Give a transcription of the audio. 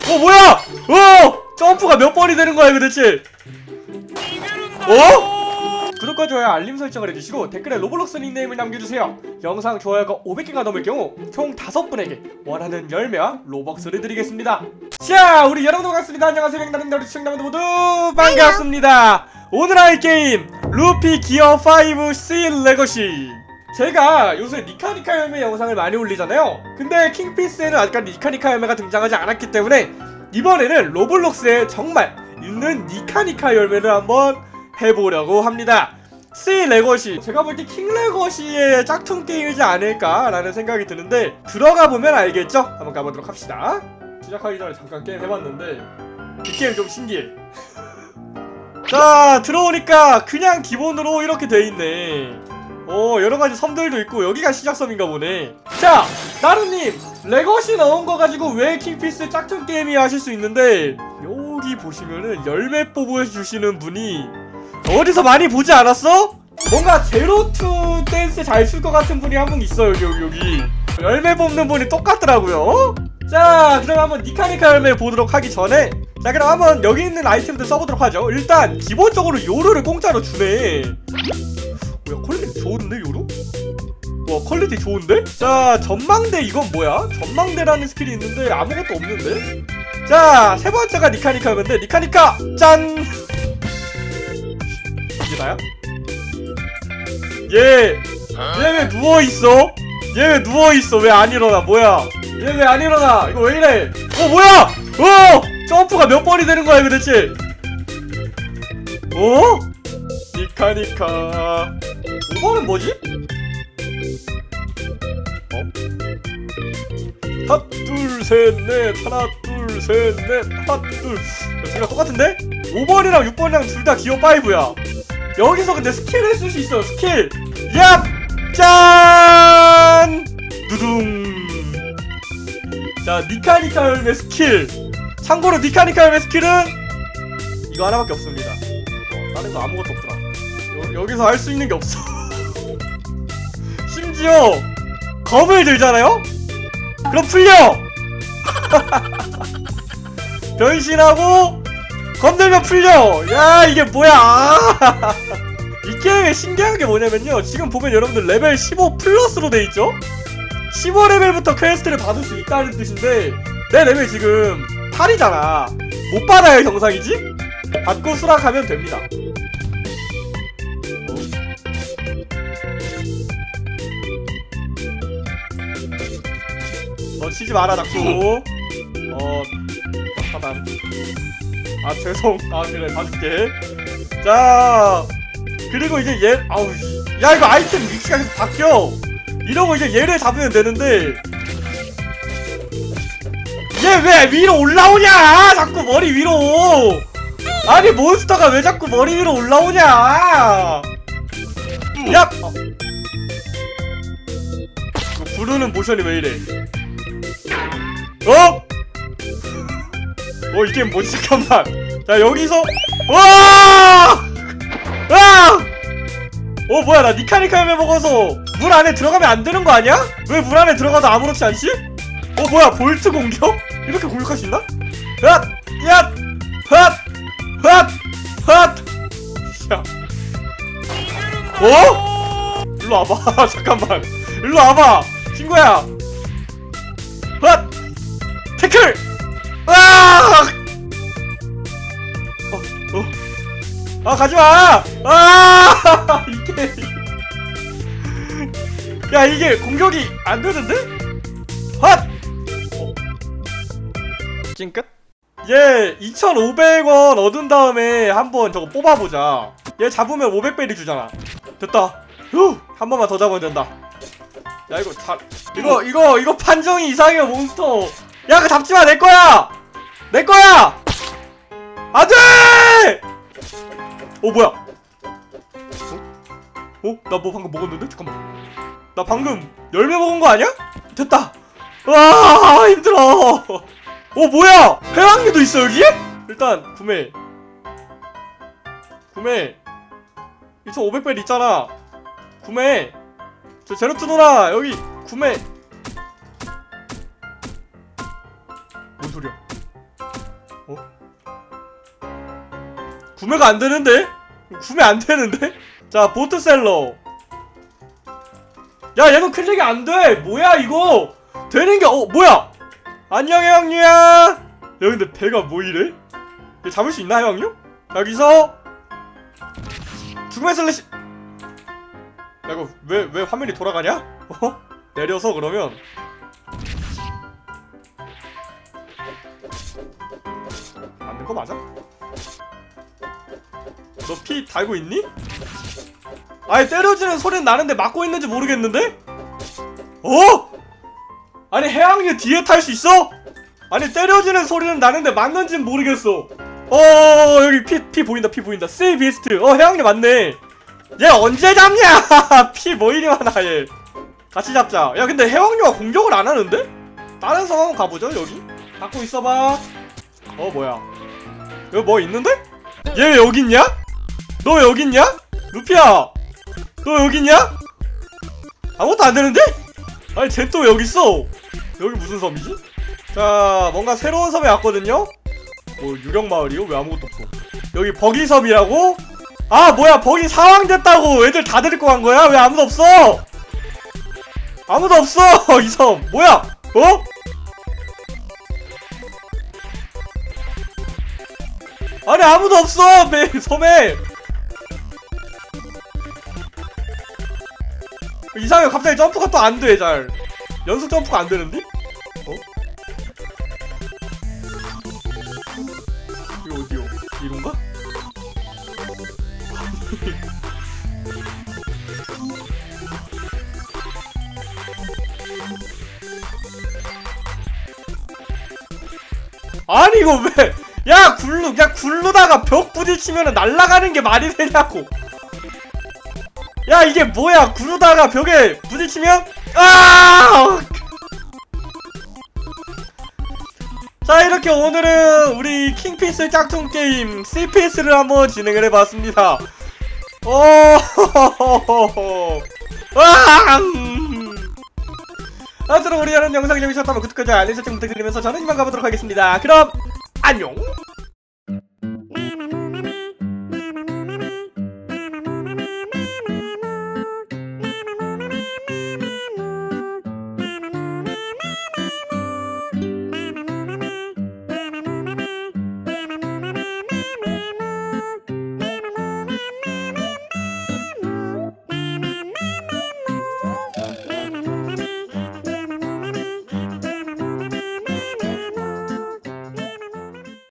뭐야! 점프가 몇 번이 되는 거야 이거 대체? 구독과 좋아요 알림 설정을 해주시고 댓글에 로블록스 닉네임을 남겨주세요. 영상 좋아요가 500개가 넘을 경우 총 5분에게 원하는 열매와 로벅스를 드리겠습니다. 자, 우리 여러분들 반갑습니다. 안녕하세요. 백나른다 우리 시청자분들 모두 반갑습니다. 오늘 할 게임 루피 기어 5 C 레거시. 제가 요새 니카니카 열매 영상을 많이 올리잖아요. 근데 킹피스에는 아직까지 니카니카 열매가 등장하지 않았기 때문에 이번에는 로블록스에 정말 있는 니카니카 열매를 한번 해보려고 합니다. C 레거시, 제가 볼 때 킹 레거시의 짝퉁 게임이지 않을까 라는 생각이 드는데 들어가보면 알겠죠? 한번 가보도록 합시다. 시작하기 전에 잠깐 게임 해봤는데 이 게임 좀 신기해. 자, 들어오니까 그냥 기본으로 이렇게 돼있네. 여러가지 섬들도 있고 여기가 시작섬인가 보네. 자, 나루님 레거시 넣은 거 가지고 왜 킹피스 짝퉁 게임이 하실 수 있는데, 여기 보시면은 열매 뽑아주시는 분이 어디서 많이 보지 않았어? 뭔가 제로투 댄스 잘 출 것 같은 분이 한 분 있어요. 여기 열매 뽑는 분이 똑같더라고요. 자, 그럼 한번 니카니카 열매 보도록 하기 전에, 자 그럼 한번 여기 있는 아이템들 써보도록 하죠. 일단 기본적으로 요루를 공짜로 주네. 뭐야, 퀄리티 좋은데 요루? 와, 퀄리티 좋은데? 자, 전망대 이건 뭐야? 전망대라는 스킬이 있는데 아무것도 없는데? 자, 세 번째가 니카니카 열매인데, 니카니카 짠! 이게 나야? 얘 왜 누워있어? 얘 왜 누워있어? 왜 안 일어나? 뭐야? 얘 왜 안 일어나? 이거 왜 이래? 뭐야? 점프가 몇 번이 되는 거야 이거 대체? 니카니카 5번은 뭐지? 하나 둘 셋 넷, 하나 둘 셋 넷, 하나 둘. 둘 다 똑같은데? 5번이랑 6번이랑 둘 다 기어 5야. 여기서 근데 스킬을 쓸 수 있어요. 스킬. 얍! 짠! 두둥. 자, 니카니카 열매 스킬. 참고로 니카니카 열매 스킬은 이거 하나밖에 없습니다. 다른 거 아무것도 없더라. 여기서 할 수 있는 게 없어. 심지어 검을 들잖아요? 그럼 풀려! 변신하고 검 들면 풀려! 야, 이게 뭐야! 이 게임의 신기한 게 뭐냐면요, 지금 보면 여러분들 레벨 15 플러스로 돼있죠? 15레벨부터 퀘스트를 받을 수 있다는 뜻인데, 내 레벨 지금 8이잖아. 못 받아야 정상이지? 받고 수락하면 됩니다. 치지 마라 자꾸. 차단. 아, 죄송. 아, 그래, 봐줄게. 자, 그리고 이제 얘, 야, 이거 아이템 위치가 계속 바뀌어. 이러고 이제 얘를 잡으면 되는데, 얘 왜 위로 올라오냐! 자꾸 머리 위로! 아니, 몬스터가 왜 자꾸 머리 위로 올라오냐! 야! 부르는 모션이 왜 이래? 이 게임 뭐지? 잠깐만. 자, 여기서 와! 뭐야, 나 니카니카 열매 먹어서 물 안에 들어가면 안 되는 거 아니야? 왜 물 안에 들어가도 아무렇지 않지? 뭐야, 볼트 공격? 이렇게 공격할 수 있나? 야! 일로 와봐. 잠깐만. 일로 와봐. 친구야. 태클! 가지마! 이게. 야, 이게 공격이 안 되는데? 찡끗? 얘 2,500원 얻은 다음에 한번 저거 뽑아보자. 얘 잡으면 500배리 주잖아. 됐다. 한 번만 더 잡아야 된다. 야, 이거 판정이 이상해요, 몬스터. 야, 그거 잡지마. 내거야! 내거야! 안돼! 뭐야? 나 뭐 방금 먹었는데? 잠깐만. 나 방금 열매 먹은 거 아니야? 됐다. 와, 힘들어. 뭐야? 회왕류도 있어 여기? 일단 구매. 2,500벨 있잖아. 구매. 저 제로투 누나 여기 구매. 뭔 소리야? 구매가 안 되는데? 구매 안 되는데? 자, 보트셀러. 야, 얘도 클릭이 안 돼! 뭐야, 이거! 되는 게, 뭐야! 안녕, 해왕류야! 야, 근데 배가 뭐 이래? 얘 잡을 수 있나, 해왕류? 여기서, 죽음의 슬래시! 야, 이거, 왜 화면이 돌아가냐? 내려서, 그러면. 맞는 거 맞아? 너 피 달고 있니? 아니 때려지는 소리는 나는데 맞고 있는지 모르겠는데? 아니 해양류 뒤에 탈 수 있어? 아니 때려지는 소리는 나는데 맞는지는 모르겠어. 여기 피 보인다. 피 보인다. 씨 비스트. 해양류 맞네. 얘 언제 잡냐? 피 뭐 이리 많아 얘. 같이 잡자. 야 근데 해양류가 공격을 안 하는데? 다른 섬 한번 가보죠. 여기 갖고 있어봐. 뭐야 여기 뭐 있는데? 얘 왜 여기 있냐? 너 왜 여기 있냐? 루피야 너 여기 있냐? 아무것도 안 되는데? 아니 쟤 또 여기 있어. 여기 무슨 섬이지? 자 뭔가 새로운 섬에 왔거든요? 뭐 유령마을이요? 왜 아무것도 없어. 여기 버기섬이라고? 아 뭐야 버기 사왕됐다고 애들 다 데리고 간 거야? 왜 아무도 없어? 아무도 없어 이 섬 뭐야? 아니 아무도 없어 섬에. 이상해 갑자기 점프가 또 안돼 잘. 연속 점프가 안되는데? 이거 어디요? 이런가? 아니 이거 왜? 야 굴르다가 벽 부딪히면은 날아가는 게 말이 되냐고. 야 이게 뭐야? 굴르다가 벽에 부딪히면 자 이렇게 오늘은 우리 킹피스 짝퉁 게임 CPS를 한번 진행을 해봤습니다. 아무튼 우리 이런 영상이 재밌었다면 구독과 좋아요 알림 설정 부탁드리면서 저는 이만 가보도록 하겠습니다. 그럼 안녕.